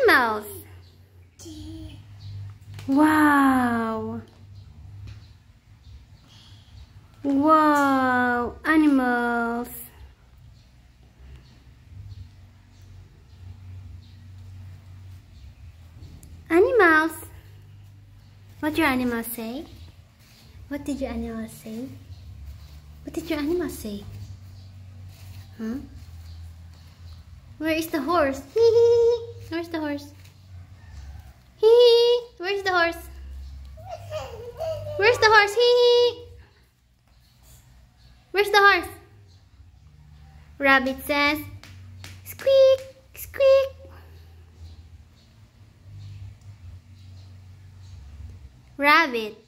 Animals. Wow. Wow. Animals. Animals. What your animals say? What did your animals say? What did your animals say? Huh? Where is the horse? Hee hee. Where's the horse? Hee hee. Where's the horse? Where's the horse? Hee hee. Where's the horse? Rabbit says, squeak, squeak. Rabbit.